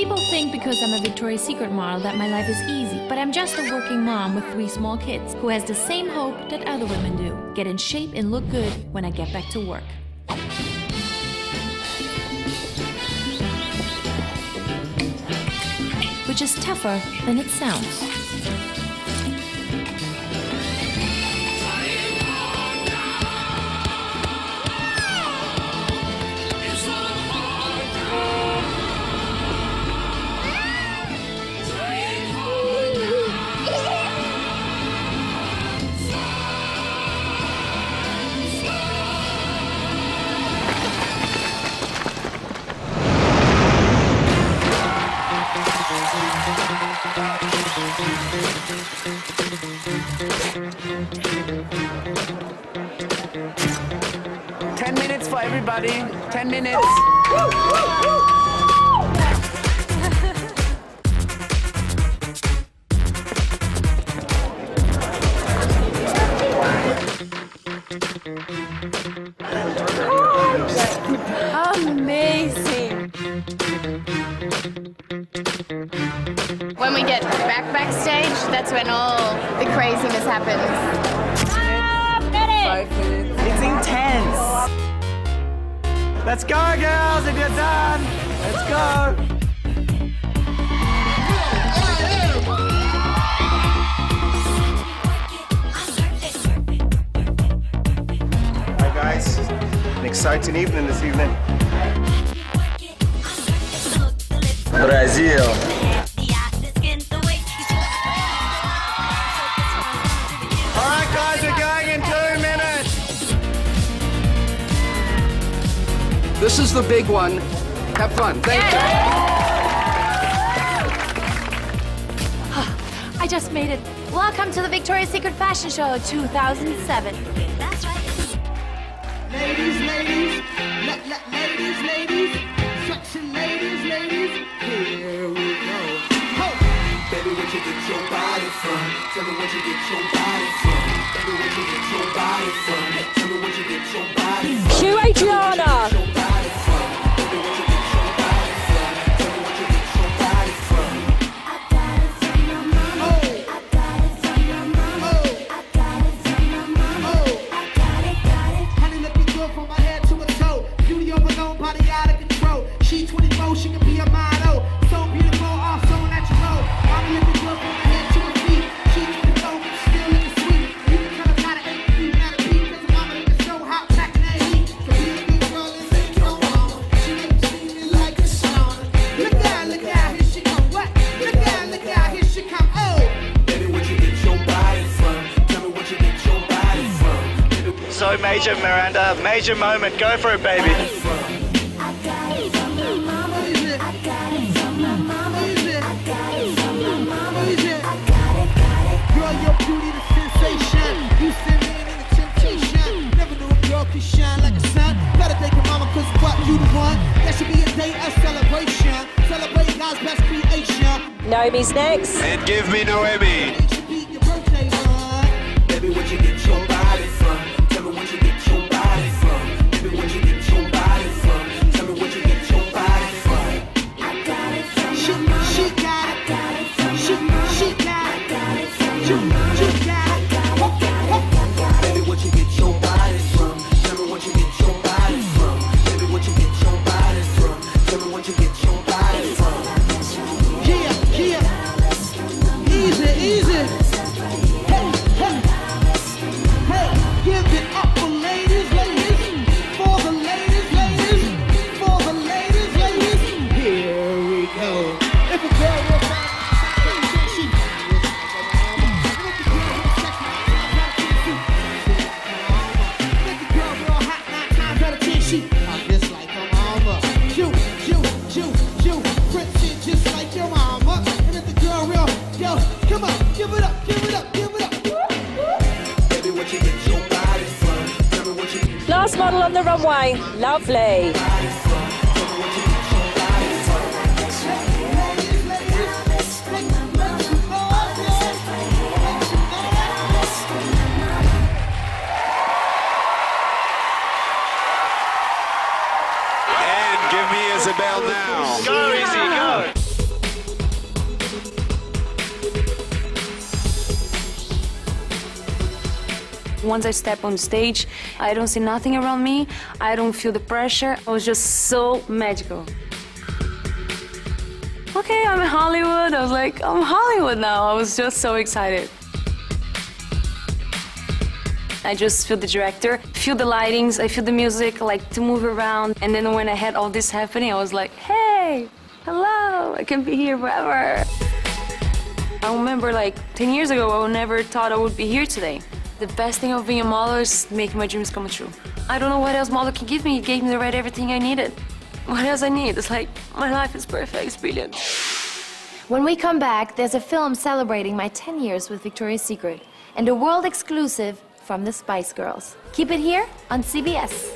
People think because I'm a Victoria's Secret model that my life is easy, but I'm just a working mom with 3 small kids who has the same hope that other women do: get in shape and look good when I get back to work. Which is tougher than it sounds. For everybody, 10 minutes. Amazing. When we get backstage, that's when all the craziness happens. 5 minutes. It's intense. Let's go, girls, if you're done. Let's go. Hi, guys. An exciting evening this evening. Brazil. All right, guys, we're going in 2 minutes. This is the big one. Have fun. Thank you. I just made it. Welcome to the Victoria's Secret Fashion Show 2007. That's right. Ladies, ladies, ladies, ladies, sexy ladies, ladies, here we go. Ho! Baby, where'd you get your body from? Tell me where'd you get your body from? Baby, where'd you get your body from? Tell me where'd you get your body from? Cue Adriana. She 24, she can be a model. So beautiful, all so natural. I'm looking good from my head to her feet. She 24, but still looking sweet. You can tell I'm not an 8 feet, not a peep. Cause mama looking so hot, packing that heat. So be a good girl and make no mama. She ain't singing like a song. Look out, here she come. What? Look out, here she come. Oh! Baby, where'd you get your body from? Tell me where'd you get your body from? So major, Miranda. Major moment. Go for it, baby. Shine like a sun. Better thank your mama, cause what you the one. That should be a day of celebration. Celebrate God's best creation. Naomi's next. And give me Noemi. It should be your birthday, son. Baby, where'd you get your body from? Tell me where'd you get your body from? Baby, where'd you get your body from? Tell me where'd you get your body from? I got it from She my mama. got it. I got it from She my mama. got it. I got it from She my mama. got it. Baby, where'd you get your body from? Tell me where'd you get your body from? Baby, where'd you get your body from? Tell me where'd you get your body from? Yeah. Easy. Hey, give it up for ladies. For the ladies. For the ladies. Here we go. If a girl will find she make the girl real hot 9 times out of 10. She just like her mama. You, Prince, just like your mama. And if the girl real, yo, come on, give it up. Baby, where'd you get your body from? Tell me where'd you get your Last model on the runway. Lovely. body from? Tell me where'd you get your body from? And give me Isabel now. Go, Easy, go. Once I step on stage, I don't see nothing around me. I don't feel the pressure. It was just so magical. Okay, I'm in Hollywood. I was like, I'm Hollywood now. I was just so excited. I just feel the director, feel the lightings, I feel the music, like to move around. And then when I had all this happening, I was like, hey, hello, I can be here forever. I remember like 10 years ago, I never thought I would be here today. The best thing of being a model is making my dreams come true. I don't know what else model can give me. It gave me everything I needed. What else I need? It's like, my life is perfect, it's brilliant. When we come back, there's a film celebrating my 10 years with Victoria's Secret and a world exclusive from the Spice Girls. Keep it here on CBS.